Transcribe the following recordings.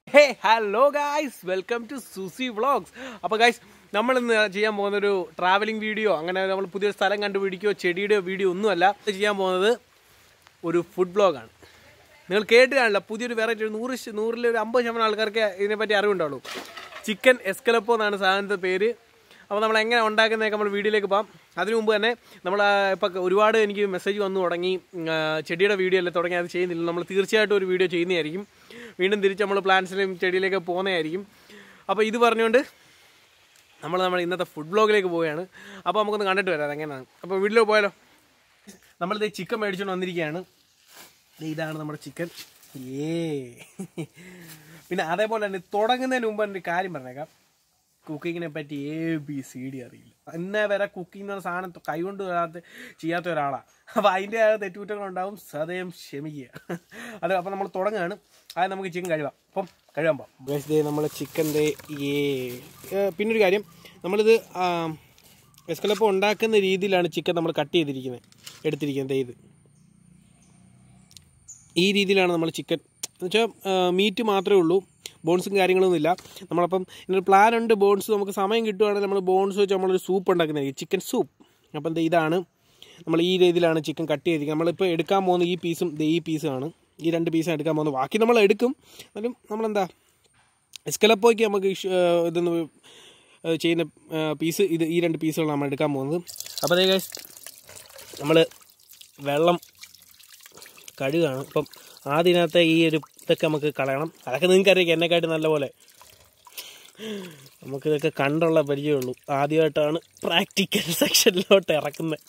Hey, hello guys, welcome to Susi Vlogs. അപ്പോൾ guys നമ്മൾ ഇന്ന് ചെയ്യാൻ പോകുന്ന ഒരു ട്രാവലിംഗ് വീഡിയോ അങ്ങനെ നമ്മൾ പുതിയ സ്ഥലം കണ്ടുപിടിക്കുകയോ ചെടിയുടെ വീഡിയോ ഒന്നുമല്ല. ചെയ്യാൻ പോകുന്നത് ഒരു ഫുഡ് വ്ലോഗാണ്. നിങ്ങൾ കേട്ട് കാണില്ല, പുതിയൊരു വെറൈറ്റി 100ൽ ഒരു 50% ആൾക്കാർക്ക് ഇതിനെപ്പറ്റി അറിവുണ്ടാവുള്ളൂ. ചിക്കൻ എസ്കലപ്പോ എന്നാണ് സാധനത്തിൻ്റെ പേര്. അപ്പോൾ നമ്മൾ എങ്ങനെ ഉണ്ടാക്കുന്നതൊക്കെ നമ്മൾ വീഡിയോയിലേക്ക് പോകാം. അതിനു മുമ്പ് തന്നെ നമ്മൾ ഇപ്പോൾ ഒരുപാട് എനിക്ക് മെസ്സേജ് വന്നു തുടങ്ങി, ചെടിയുടെ വീഡിയോ അല്ലേ തുടങ്ങി, അത് ചെയ്യുന്നില്ല. നമ്മൾ തീർച്ചയായിട്ടും ഒരു വീഡിയോ ചെയ്യുന്നതായിരിക്കും. വീണ്ടും തിരിച്ച് നമ്മൾ പ്ലാന്റ്സിലും ചെടിയിലേക്ക് പോകുന്നതായിരിക്കും. അപ്പോൾ ഇത് പറഞ്ഞുകൊണ്ട് നമ്മൾ ഇന്നത്തെ ഫുഡ് വ്ലോഗിലേക്ക് പോവുകയാണ്. അപ്പോൾ നമുക്കൊന്ന് കണ്ടിട്ട് വരാം അതെങ്ങനെയാണ്. അപ്പോൾ വീട്ടിൽ പോയാലോ. നമ്മളിത് ചിക്കൻ മേടിച്ചുകൊണ്ട് വന്നിരിക്കുകയാണ്. ഇതാണ് നമ്മുടെ ചിക്കൻ. പിന്നെ അതേപോലെ തന്നെ തുടങ്ങുന്നതിന് മുമ്പ് എൻ്റെ കാര്യം പറഞ്ഞേക്കാം, കുക്കിങ്ങിനെ പറ്റി ABCD അറിയില്ല. ഇന്നേ വരെ കുക്കിംഗ് എന്ന് പറഞ്ഞ സാധനം കൈകൊണ്ട് ചെയ്യാത്ത ഒരാളാണ്. അപ്പോൾ അതിൻ്റെ തെറ്റുകുറ്റങ്ങളുണ്ടാവും, സദയം ക്ഷമിക്കുക. അത് അപ്പോൾ നമ്മൾ തുടങ്ങുകയാണ്. അത് നമുക്ക് ചിക്കൻ കഴുകാം. അപ്പം കഴുകാൻ പോകാം. നമ്മൾ ചിക്കൻ്റെ പിന്നൊരു കാര്യം, നമ്മളിത് എസ്കലപ്പോ ഉണ്ടാക്കുന്ന രീതിയിലാണ് ചിക്കൻ നമ്മൾ കട്ട് എടുത്തിരിക്കുന്നത്. ഇത് ഈ രീതിയിലാണ് നമ്മൾ ചിക്കൻ എന്ന് വെച്ചാൽ മീറ്റ് മാത്രമേ ഉള്ളൂ, ബോൺസും കാര്യങ്ങളൊന്നുമില്ല. നമ്മളപ്പം ഇതിനൊരു പ്ലാൻ ഉണ്ട്. ബോൺസ് നമുക്ക് സമയം കിട്ടുവാണെങ്കിൽ നമ്മൾ ബോൺസ് വെച്ച് നമ്മളൊരു സൂപ്പ് ഉണ്ടാക്കുന്നതായിരിക്കും, ചിക്കൻ സൂപ്പ്. അപ്പം ഇതാണ് നമ്മൾ ഈ രീതിയിലാണ് ചിക്കൻ കട്ട് ചെയ്തിരിക്കുന്നത്. നമ്മളിപ്പോൾ എടുക്കാൻ പോകുന്ന ഈ പീസും ഈ പീസുമാണ്, ഈ 2 പീസാണ് എടുക്കാൻ പോകുന്നത്. ബാക്കി നമ്മൾ എടുക്കും. എന്നാലും നമ്മളെന്താ എസ്കലപ്പോയ്ക്ക് നമുക്ക് ഇതൊന്ന് ചെയ്യുന്ന പീസ് ഈ 2 പീസുകളാണ് നമ്മൾ എടുക്കാൻ പോകുന്നത്. അപ്പോൾ അതേ ഗൈസ് നമ്മൾ വെള്ളം കഴുകാണ്. അപ്പം ആദ്യത്തിനകത്ത് ഈ ഒരു ഇതൊക്കെ നമുക്ക് കളയണം. അതൊക്കെ നിങ്ങൾക്കറിയാം എന്നെക്കാട്ട് നല്ലപോലെ, നമുക്കിതൊക്കെ കണ്ടുള്ള പരിചയമുള്ളൂ. ആദ്യമായിട്ടാണ് പ്രാക്ടിക്കൽ സെക്ഷനിലോട്ട് ഇറക്കുന്നത്.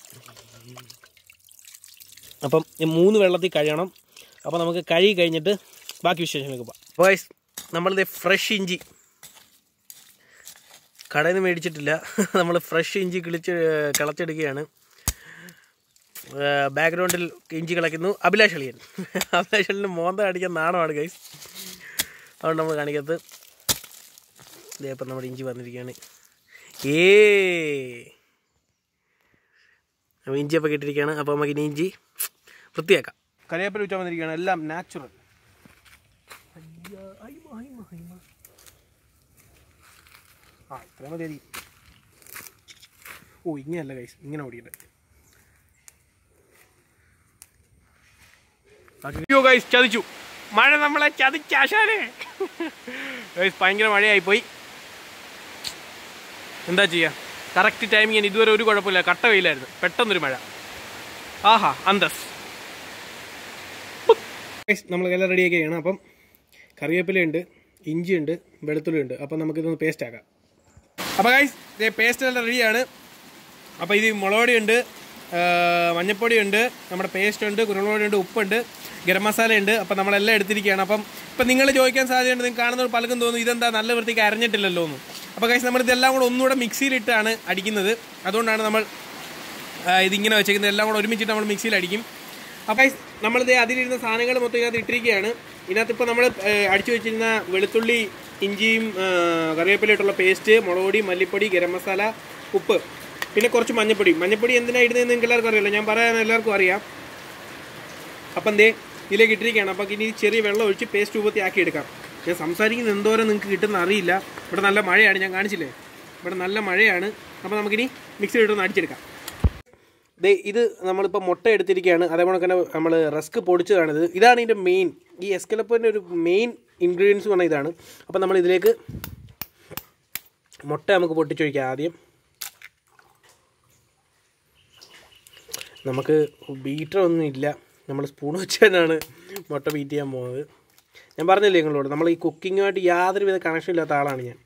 അപ്പം 3 വെള്ളത്തിൽ കഴുകണം. അപ്പോൾ നമുക്ക് കഴുകി കഴിഞ്ഞിട്ട് ബാക്കി വിശേഷങ്ങൾക്ക് പോകാം. വോയിസ് നമ്മളിത് ഫ്രഷ് ഇഞ്ചി കടയിൽ നിന്ന് മേടിച്ചിട്ടില്ല, നമ്മൾ ഫ്രഷ് ഇഞ്ചി കിളച്ചെടുക്കുകയാണ്. ബാക്ക്ഗ്രൗണ്ടിൽ ഇഞ്ചി കളയ്ക്കുന്നു അഭിലാഷ് അളിയൻ. അഭിലാഷ് അളിയന് മോന്ത കാണിക്കാൻ നാണമാണ് ഗൈസ്, അതുകൊണ്ട് നമ്മൾ കാണിക്കത്ത്. ഇതേപ്പം നമ്മുടെ ഇഞ്ചി വന്നിരിക്കുകയാണ്. അപ്പോൾ ഇഞ്ചിയപ്പോൾ കിട്ടിയിരിക്കുകയാണ്. അപ്പോൾ നമുക്ക് ഇനി ഇഞ്ചി വൃത്തിയാക്കാം. കറിവേപ്പില വെച്ചാൽ വന്നിരിക്കുകയാണ്, എല്ലാം നാച്ചുറൽ. ഇത്രയും മതി. ഇങ്ങനെയല്ല ഗൈസ്, ഇങ്ങനെ ഓടിയിട്ട് ചതിച്ചു. മഴ നമ്മളെ ചതിച്ചാശാനെ. ഭയങ്കര മഴയായിപ്പോയി, എന്താ ചെയ്യുക. കറക്റ്റ് ടൈമിങ് ഇതുവരെ ഒരു കുഴപ്പമില്ല, കട്ട വെയിലായിരുന്നു. പെട്ടെന്നൊരു മഴ. ആഹാ അന്തസ്. നമ്മൾ എല്ലാം റെഡിയാക്കിയാണ്. അപ്പം കറിവേപ്പിലയുണ്ട്, ഇഞ്ചിയുണ്ട്, വെളുത്തുള്ളിയുണ്ട്. അപ്പം നമുക്കിതൊന്ന് പേസ്റ്റ് ആക്കാം. അപ്പോൾ ഗൈസ് പേസ്റ്റ് എല്ലാം റെഡിയാണ്. അപ്പോൾ ഇത് മുളകുപൊടിയുണ്ട്, മഞ്ഞൾപ്പൊടിയുണ്ട്, നമ്മുടെ പേസ്റ്റ് ഉണ്ട്, കുരുമുളകുപൊടിയുണ്ട്, ഉപ്പുണ്ട്, ഗരം മസാല ഉണ്ട്. അപ്പം നമ്മളെല്ലാം എടുത്തിരിക്കുകയാണ്. അപ്പം ഇപ്പം നിങ്ങൾ ചോദിക്കാൻ സാധ്യതയുണ്ട്, നിങ്ങൾ കാണുന്നവർ പലർക്കും തോന്നും ഇതെന്താ നല്ല വൃത്തിക്ക് അരഞ്ഞിട്ടില്ലല്ലോ എന്ന്. അപ്പോൾ ഗൈസ് നമ്മളിതെല്ലാം കൂടെ ഒന്നുകൂടെ മിക്സിയിലിട്ടാണ് അടിക്കുന്നത്. അതുകൊണ്ടാണ് നമ്മൾ ഇതിങ്ങനെ വെച്ചേക്കുന്നത്. എല്ലാം കൂടെ ഒരുമിച്ചിട്ട് നമ്മൾ മിക്സിയിൽ അടിക്കും. അപ്പോൾ ഗൈസ് നമ്മളിത് അതിലിരുന്ന സാധനങ്ങൾ മൊത്തം ഇതിനകത്ത് ഇട്ടിരിക്കുകയാണ്. ഇതിനകത്തിപ്പോൾ നമ്മൾ അടിച്ചു വെച്ചിരുന്ന വെളുത്തുള്ളി, ഇഞ്ചിയും കറിവേപ്പിലയിട്ടുള്ള പേസ്റ്റ്, മുളക് പൊടി, മല്ലിപ്പൊടി, ഗരം മസാല, ഉപ്പ്, പിന്നെ കുറച്ച് മഞ്ഞപ്പൊടി എന്തിനാണ് ഇടുന്നതെന്ന് നിങ്ങൾക്ക് എല്ലാവർക്കും അറിയില്ല, ഞാൻ പറയാൻ എല്ലാവർക്കും അറിയാം. അപ്പം ഇതിലേക്ക് ഇട്ടിരിക്കുകയാണ്. അപ്പോൾ ഇനി ചെറിയ വെള്ളം ഒഴിച്ച് പേസ്റ്റ് രൂപത്തിൽ ആക്കി എടുക്കാം. ഞാൻ സംസാരിക്കുന്നത് എന്തോരം നിങ്ങൾക്ക് കിട്ടുന്ന അറിയില്ല. ഇവിടെ നല്ല മഴയാണ്, ഞാൻ കാണിച്ചില്ലേ, ഇവിടെ നല്ല മഴയാണ്. അപ്പോൾ നമുക്കിനി മിക്സി ഇട്ടൊന്ന് അടിച്ചെടുക്കാം. ഇത് നമ്മളിപ്പോൾ മുട്ട എടുത്തിരിക്കുകയാണ്. അതേപോലെ തന്നെ നമ്മൾ റസ്ക് പൊടിച്ചതാണിത്. ഇതാണ് ഇതിൻ്റെ മെയിൻ, ഈ എസ്കലപ്പോൻ്റെ ഒരു മെയിൻ ഇൻഗ്രീഡിയൻസ് പറഞ്ഞാൽ ഇതാണ്. അപ്പോൾ നമ്മൾ ഇതിലേക്ക് മുട്ട നമുക്ക് പൊട്ടിച്ചൊഴിക്കാം. ആദ്യം നമുക്ക് ബീറ്ററൊന്നും ഇല്ല, നമ്മൾ സ്പൂൺ വെച്ചാണ് മുട്ട ബീറ്റ് ചെയ്യാൻ പോകുന്നത്. ഞാൻ പറഞ്ഞില്ലേ നിങ്ങളോട്, നമ്മൾ ഈ കുക്കിങ്ങുമായിട്ട് യാതൊരുവിധ കണക്ഷൻ ഇല്ലാത്ത ആളാണ് ഞാൻ.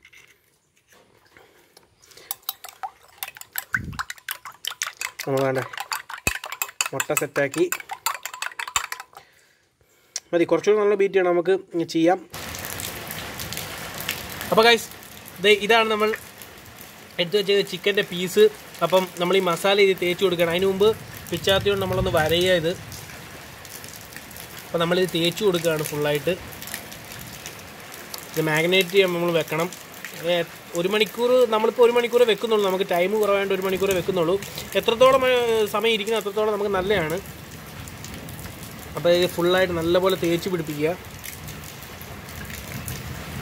നമ്മൾ വേണ്ട മുട്ട സെറ്റാക്കി മതി, കുറച്ചുകൂടി നല്ല ബീറ്റ് ചെയ്യണം, നമുക്ക് ചെയ്യാം. അപ്പോൾ ഗൈസ് ഇതാണ് നമ്മൾ എടുത്ത് വെച്ചത് ചിക്കൻ്റെ പീസ്. അപ്പം നമ്മൾ ഈ മസാല ഇത് തേച്ച് കൊടുക്കണം. അതിന് മുമ്പ് പിച്ചാത്തി കൊണ്ട് നമ്മളൊന്ന് വരയുക ഇത്. അപ്പോൾ നമ്മളിത് തേച്ച് കൊടുക്കുകയാണ് ഫുള്ളായിട്ട്. ഇത് മാഗ്നേറ്റ് ചെയ്യാൻ നമ്മൾ വെക്കണം. 1 മണിക്കൂർ, നമ്മളിപ്പോൾ 1 മണിക്കൂറേ വെക്കുന്നുള്ളൂ. നമുക്ക് ടൈം കുറവായതുകൊണ്ട് 1 മണിക്കൂറേ വെക്കുന്നുള്ളൂ. എത്രത്തോളം സമയം ഇരിക്കുന്നത് അത്രത്തോളം നമുക്ക് നല്ലതാണ്. അപ്പോൾ ഇത് ഫുള്ളായിട്ട് നല്ലപോലെ തേച്ച് പിടിപ്പിക്കുക.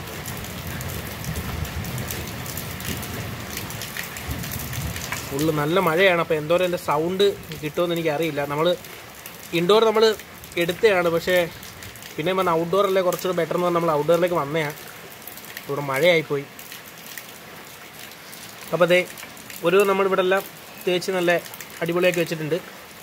ഫുള്ള് നല്ല മഴയാണ്. അപ്പോൾ എന്തോരം എൻ്റെ സൗണ്ട് കിട്ടുമെന്ന് എനിക്കറിയില്ല. നമ്മൾ ഇൻഡോർ നമ്മൾ എടുത്തതാണ്, പക്ഷേ പിന്നെ വന്ന് ഔട്ട്ഡോറല്ലേ കുറച്ചുകൂടെ ബെറ്റർ എന്ന് പറഞ്ഞാൽ നമ്മൾ ഔട്ട്ഡോറിലേക്ക് വന്നതാണ്. ഇവിടെ മഴയായിപ്പോയി. അപ്പോൾ അതേ ഒരു നമ്മളിവിടെ എല്ലാം തേച്ച് നല്ല അടിപൊളിയാക്കി വെച്ചിട്ടുണ്ട്.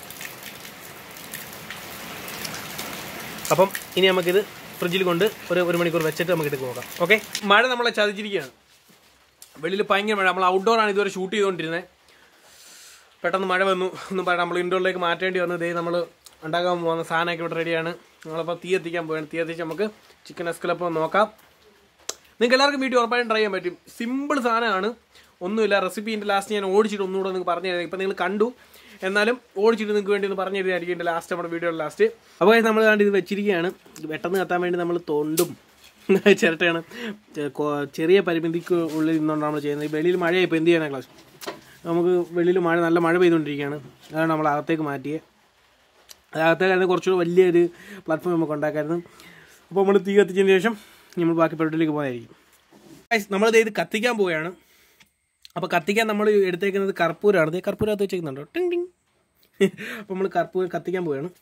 അപ്പം ഇനി നമുക്കിത് ഫ്രിഡ്ജിൽ കൊണ്ട് ഒരു മണിക്കൂർ വെച്ചിട്ട് നമുക്കിത് നോക്കാം. ഓക്കെ, മഴ നമ്മളെ ചതിച്ചിരിക്കുകയാണ്. വെളിയിൽ ഭയങ്കര മഴ. നമ്മൾ ഔട്ട്ഡോറാണ് ഇതുവരെ ഷൂട്ട് ചെയ്തുകൊണ്ടിരുന്നത്. പെട്ടെന്ന് മഴ വന്നു എന്ന് പറയാം, നമ്മൾ ഇൻഡോറിലേക്ക് മാറ്റേണ്ടി വന്നു. ഇതേ നമ്മൾ ഉണ്ടാക്കാൻ പോകുന്ന സാധനമൊക്കെ ഇവിടെ റെഡിയാണ്. നമ്മളപ്പോൾ തീ എത്തിക്കാൻ പോവുകയാണ്. തീ എത്തിച്ച് നമുക്ക് ചിക്കൻ എസ്കലോപ്പ് നോക്കാം. നിങ്ങൾക്ക് എല്ലാവർക്കും വീട്ടിൽ ഉറപ്പായിട്ടും ട്രൈ ചെയ്യാൻ പറ്റും. സിമ്പിൾ സാധനമാണ്, ഒന്നുമില്ല. റെസിപ്പീൻ്റെ ലാസ്റ്റ് ഞാൻ ഓടിച്ചിട്ട് ഒന്നുകൂടെ നിങ്ങൾക്ക് പറഞ്ഞു തരാം. ഇപ്പം നിങ്ങൾ കണ്ടു, എന്നാലും ഓടിച്ചിട്ട് നിങ്ങൾക്ക് വേണ്ടി ഒന്ന് പറഞ്ഞു തരുന്നതായിരിക്കും എൻ്റെ ലാസ്റ്റ് നമ്മുടെ വീഡിയോയുടെ ലാസ്റ്റ്. അപ്പോൾ നമ്മൾ കണ്ട് ഇത് വെച്ചിരിക്കുകയാണ്. പെട്ടെന്ന് കത്താൻ വേണ്ടി നമ്മൾ തൊണ്ടും ചിരട്ടയാണ്. ചെറിയ പരിമിതിക്ക് ഉള്ളിൽ നിന്നുകൊണ്ടാണ് നമ്മൾ ചെയ്യുന്നത്. വെളിയിൽ മഴയായി ഇപ്പോൾ എന്ത് ചെയ്യാനാണ് ക്ലാസ്. നമുക്ക് വെളിയിൽ നല്ല മഴ പെയ്തുകൊണ്ടിരിക്കുകയാണ്. അതാണ് നമ്മൾ അകത്തേക്ക് മാറ്റിയത്. അകത്തേക്കായിരുന്നു കുറച്ചുകൂടി വലിയൊരു പ്ലാറ്റ്ഫോം നമുക്ക് ഉണ്ടാക്കായിരുന്നു. അപ്പോൾ നമ്മൾ തീ കത്തിച്ചതിന് ശേഷം നമ്മൾ ബാക്കി പരിപാടിയിലേക്ക് പോകുന്നതായിരിക്കും. നമ്മളിത് ഇത് കത്തിക്കാൻ പോവുകയാണ്. അപ്പോൾ കത്തിക്കാൻ നമ്മൾ എടുത്തേക്കുന്നത് കർപ്പൂരമാണ്. ഇത് കർപ്പൂരത്ത് വെച്ചേക്കുന്നുണ്ടോ? ടിങ് ടിങ്. അപ്പോൾ നമ്മൾ കർപ്പൂരം കത്തിക്കാൻ പോവുകയാണ്.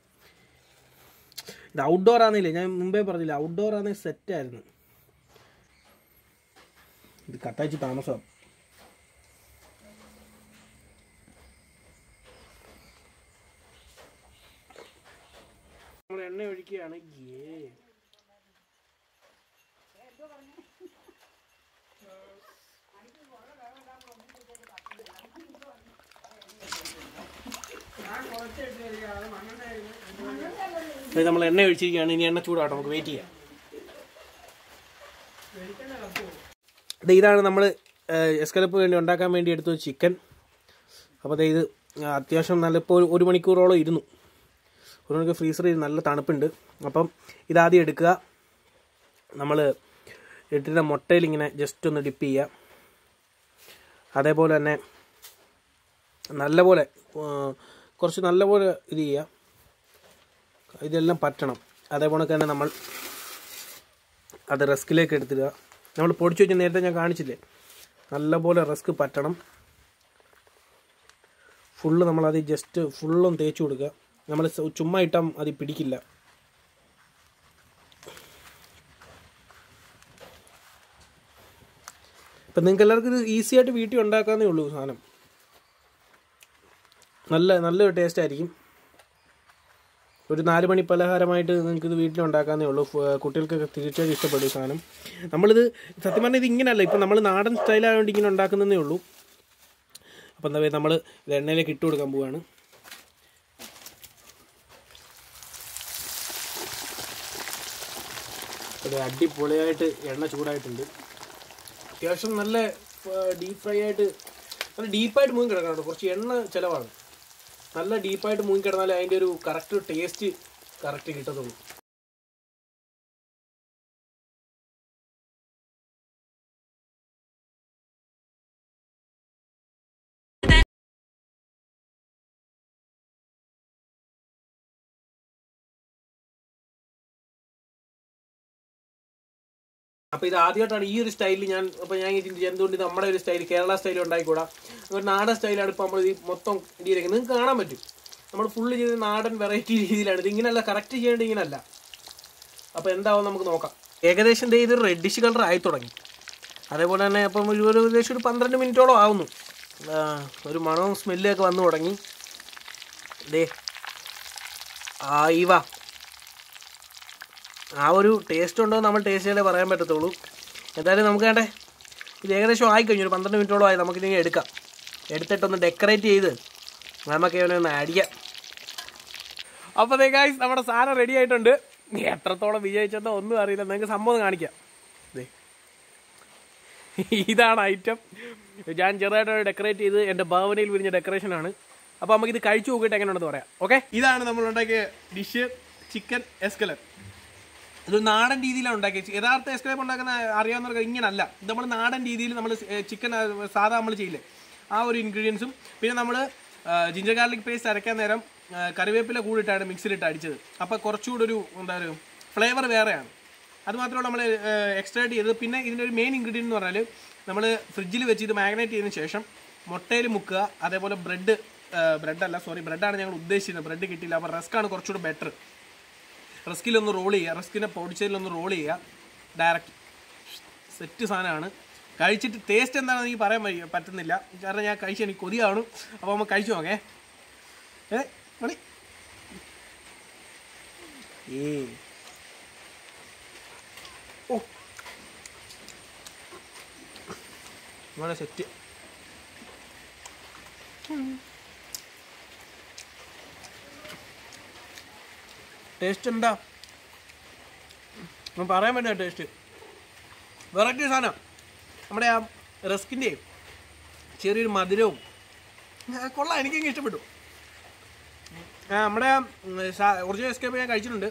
ഇത് ഔട്ട്ഡോർ ആണെന്നില്ലേ, ഞാൻ മുമ്പേ പറഞ്ഞില്ല, ഔട്ട്ഡോർ ആണെങ്കിൽ സെറ്റായിരുന്നു. ഇത് കത്തയച്ച് താമസമാണ്. നമ്മൾ എണ്ണ ഒഴിക്കുകയാണ്. നമ്മൾ എണ്ണ ഒഴിച്ചിരിക്കുകയാണ്. ഇനി എണ്ണ ചൂടാവട്ടെ, നമുക്ക് വെയിറ്റ് ചെയ്യാം. ഇതാണ് നമ്മൾ എസ്കലോപ്പ് വേണ്ടി ഉണ്ടാക്കാൻ വേണ്ടി എടുത്ത ചിക്കൻ. അപ്പോൾ ഇത് അത്യാവശ്യം നല്ല ഇപ്പോൾ 1 മണിക്കൂറോളം ഇരുന്നു. 1 മണിക്കൂർ ഫ്രീസറിൽ നല്ല തണുപ്പുണ്ട്. അപ്പം ഇതാദ്യം എടുക്കുക. നമ്മൾ ഇട്ടിട്ട് മുട്ടയിൽ ഇങ്ങനെ ജസ്റ്റ് ഒന്ന് ഡിപ്പ് ചെയ്യുക. അതേപോലെ തന്നെ നല്ലപോലെ കുറച്ച് നല്ലപോലെ ഇത് ചെയ്യുക. ഇതെല്ലാം പറ്റണം. അതേപോലെ തന്നെ നമ്മൾ അത് റസ്കിലേക്ക് എടുത്തിടുക. നമ്മൾ പൊടിച്ചു വെച്ച് നേരത്തെ ഞാൻ കാണിച്ചില്ലേ, നല്ലപോലെ റസ്ക് പറ്റണം. ഫുള്ള് നമ്മളത് ജസ്റ്റ് ഫുള്ളും തേച്ച് കൊടുക്കുക. നമ്മൾ ചുമ്മാ ഇട്ടാൽ അത് പിടിക്കില്ല. ഇപ്പം നിങ്ങൾക്ക് എല്ലാവർക്കും ഇത് ഈസി ആയിട്ട് വീട്ടിൽ ഉണ്ടാക്കാവുന്നേ ഉള്ളൂ. സാധനം നല്ലൊരു ടേസ്റ്റ് ആയിരിക്കും. ഒരു 4 മണി പലഹാരമായിട്ട് നിങ്ങൾക്കിത് വീട്ടിലുണ്ടാക്കാവുന്നേ ഉള്ളൂ. കുട്ടികൾക്കൊക്കെ തീർച്ചയായും ഇഷ്ടപ്പെടും ഈ സാധനം. നമ്മളിത് സത്യം പറഞ്ഞാൽ ഇത് ഇങ്ങനെയല്ല, ഇപ്പം നമ്മൾ നാടൻ സ്റ്റൈലായതുകൊണ്ട് ഇങ്ങനെ ഉണ്ടാക്കുന്നതേ ഉള്ളൂ. അപ്പം എന്താ പറയുക, നമ്മൾ ഇത് എണ്ണയിലേക്ക് ഇട്ട് കൊടുക്കാൻ പോവുകയാണ്. ഒരു അടിപൊളിയായിട്ട് എണ്ണ ചൂടായിട്ടുണ്ട്. അത്യാവശ്യം നല്ല ഡീപ്പ് ഫ്രൈ ആയിട്ട്, നല്ല ഡീപ്പായിട്ട് മൂങ്ങി കിടക്കണം. കുറച്ച് എണ്ണ ചിലവാണ്. നല്ല ഡീപ്പായിട്ട് മൂങ്ങി കിടന്നാലേ അതിൻ്റെ ഒരു കറക്റ്റ് ടേസ്റ്റ് കറക്റ്റ് കിട്ടത്തുള്ളൂ. അപ്പോൾ ഇത് ആദ്യമായിട്ടാണ് ഈ ഒരു സ്റ്റൈലിൽ ഞാൻ എന്തുകൊണ്ട് നമ്മുടെ ഒരു സ്റ്റൈൽ കേരള സ്റ്റൈൽ ഉണ്ടായിക്കൂടാ, ഒരു നാടൻ സ്റ്റൈലാണ് ഇപ്പോൾ നമ്മൾ ഇത് മൊത്തം രീതിയിലേക്ക് നിങ്ങൾക്ക് കാണാൻ പറ്റും. നമ്മൾ ഫുള്ള് ചെയ്ത് നാടൻ വെറൈറ്റി രീതിയിലാണ്. ഇത് ഇങ്ങനെയല്ല, കറക്റ്റ് ചെയ്യേണ്ടത് ഇങ്ങനെയല്ല. അപ്പോൾ എന്താവും നമുക്ക് നോക്കാം. ഏകദേശം ഇതൊരു റെഡിഷ് കളർ ആയി തുടങ്ങി. അതേപോലെ തന്നെ അപ്പം ഏകദേശം ഒരു 12 മിനിറ്റോളം ആവുന്നു. ഒരു മണവും സ്മെല്ലൊക്കെ വന്നു തുടങ്ങി. ആ ഒരു ടേസ്റ്റ് ഉണ്ടോ നമ്മൾ ടേസ്റ്റ് ചെയ്താലേ പറയാൻ പറ്റത്തുള്ളൂ. എന്തായാലും നമുക്ക് വേണ്ടേ, ഇത് ഏകദേശം ആയിക്കഴിഞ്ഞു. ഒരു 12 മിനിറ്റോളം ആയി. നമുക്കിതിനെ എടുക്കാം. എടുത്തിട്ടൊന്ന് ഡെക്കറേറ്റ് ചെയ്ത് നമുക്ക് ഒന്ന് അടിക്കാം. അപ്പോൾ ഗൈസ് നമ്മുടെ സാധനം റെഡി ആയിട്ടുണ്ട്. എത്രത്തോളം വിജയിച്ചെന്നോ ഒന്നും അറിയില്ല. നിങ്ങൾക്ക് സംഭവം കാണിക്കാം. ഇതാണ് ഐറ്റം. ഞാൻ ചെറുതായിട്ട് ഡെക്കറേറ്റ് ചെയ്ത് എൻ്റെ ഭാവനയിൽ വിരിഞ്ഞ ഡെക്കറേഷനാണ്. അപ്പോൾ നമുക്കിത് കഴിച്ചു നോക്കിയിട്ട് എങ്ങനെയുണ്ടെന്ന് പറയാം. ഓക്കെ, ഇതാണ് നമ്മൾ ഉണ്ടാക്കിയ ഡിഷ്, ചിക്കൻ എസ്കലോപ്പ്. ഇത് നാടൻ രീതിയിലാണ് ഉണ്ടാക്കിയത്. യഥാർത്ഥ എസ്കലോപ്പ് ഉണ്ടാക്കുന്ന അറിയാവുന്നവർക്ക് ഇങ്ങനല്ല. ഇത് നമ്മൾ നാടൻ രീതിയിൽ നമ്മൾ ചിക്കൻ സാധാ നമ്മൾ ചെയ്യില്ലേ, ആ ഒരു ഇൻഗ്രീഡിയൻസും പിന്നെ നമ്മൾ ജിഞ്ചർ ഗാർലിക് പേസ്റ്റ് അരയ്ക്കാൻ നേരം കറിവേപ്പില കൂടിയിട്ടാണ് മിക്സിയിലിട്ട് അടിച്ചത്. അപ്പോൾ കുറച്ചുകൂടി ഒരു ഫ്ലേവർ വേറെയാണ്. അതുമാത്രമല്ല നമ്മൾ എക്സ്ട്രാക്ട് ചെയ്തത്. പിന്നെ ഇതിൻ്റെ ഒരു മെയിൻ ഇൻഗ്രീഡിയൻ്റ് എന്ന് പറഞ്ഞാൽ നമ്മൾ ഫ്രിഡ്ജിൽ വെച്ച് ഇത് മാഗ്നേറ്റ് ചെയ്തതിന് ശേഷം മുട്ടയിൽ മുക്കുക. അതേപോലെ ബ്രെഡാണ് ഞങ്ങൾ ഉദ്ദേശിക്കുന്നത്. ബ്രെഡ് കിട്ടിയില്ല, അപ്പോൾ റസ്ക്കാണ് കുറച്ചുകൂടി ബെറ്റർ. റസ്കിലൊന്ന് റോൾ ചെയ്യുക, റസ്കിനെ പൊടിച്ചതിലൊന്ന് റോൾ ചെയ്യുക. ഡയറക്റ്റ് സെറ്റ് സാധനമാണ്. കഴിച്ചിട്ട് ടേസ്റ്റ് എന്താണെന്ന് എനിക്ക് പറയാൻ പറ്റുന്നില്ല, കാരണം ഞാൻ കഴിച്ച് എനിക്ക് കൊതിയാണ്. അപ്പോൾ നമ്മൾ കഴിച്ചു നോക്കേ. മണി ഓ വളരെ സെറ്റ്. ടേസ്റ്റ് എന്താ പറയാൻ പറ്റില്ല. ടേസ്റ്റ് വെറൈറ്റി സാധനം. നമ്മുടെ ആ റസ്കിൻ്റെ ചെറിയൊരു മധുരവും കൊള്ളാം, എനിക്കങ്ങ് ഇഷ്ടപ്പെട്ടു. നമ്മുടെ ഒറിജിനൽ എസ്കേപ്പ് ഞാൻ കഴിച്ചിട്ടുണ്ട്.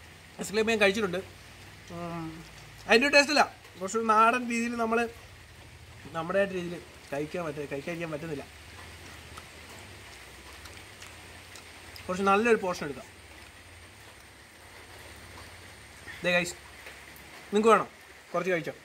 അതിൻ്റെ ടേസ്റ്റ് അല്ല, കുറച്ച് നാടൻ രീതിയിൽ നമ്മുടെ ആയിട്ട് രീതിയിൽ കഴിക്കാൻ പറ്റുന്നില്ല. കുറച്ച് നല്ലൊരു പോർഷൻ എടുക്കാം. ദേ ഗൈസ്, നിങ്ങൾക്ക് വേണം കുറച്ച് കഴിച്ചോ.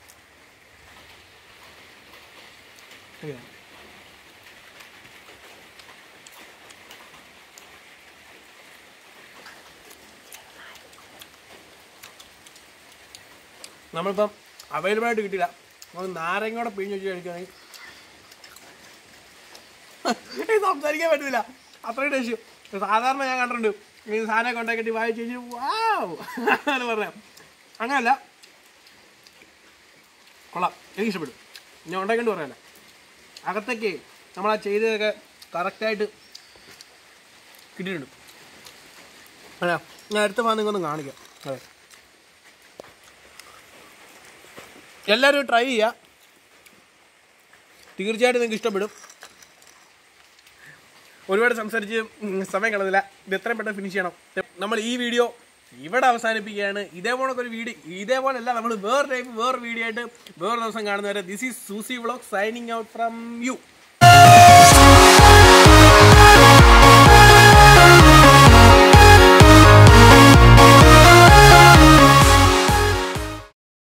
നമ്മളിപ്പം അവൈലബിൾ ആയിട്ട് കിട്ടില്ല, നമുക്ക് നാരങ്ങയോടെ പിഴിഞ്ഞ് വെച്ച് കഴിക്കുകയാണെങ്കിൽ സംസാരിക്കാൻ പറ്റുന്നില്ല, അത്രയും ടേസ്റ്റ്. സാധാരണ ഞാൻ കണ്ടിട്ടുണ്ട് ഈ സാധനമൊക്കെ ഉണ്ടാക്കിയിട്ട് വായിച്ച് കഴിഞ്ഞ് വാവ് എന്ന് പറയാം. അങ്ങനല്ല, കൊള്ളാം, എനിക്ക് ഇഷ്ടപ്പെടും. ഞാൻ ഉണ്ടാക്കേണ്ടി പറയാമല്ല, അകത്തേക്ക് നമ്മളാ ചെയ്തതൊക്കെ കറക്റ്റായിട്ട് കിട്ടിയിട്ടുണ്ട്. അല്ല, ഞാൻ അടുത്ത ഭാഗം നിങ്ങൾക്കൊന്ന് കാണിക്കാം. അതെ, എല്ലാവരും ട്രൈ ചെയ്യുക, തീർച്ചയായിട്ടും നിങ്ങൾക്ക് ഇഷ്ടപ്പെടും. ഒരുപാട് സംസാരിച്ച് സമയം കളഞ്ഞില്ല, ഇത് എത്രയും പെട്ടെന്ന് ഫിനിഷ് ചെയ്യണം. നമ്മൾ ഈ വീഡിയോ ഇവിടെ അവസാനിപ്പിക്കുകയാണ്. ഇതേപോലെയല്ല, നമ്മൾ വേറെ വീഡിയോ ആയിട്ട് വേറെ ദിവസം കാണുന്നവരെ this is Susi vlog signing out from U.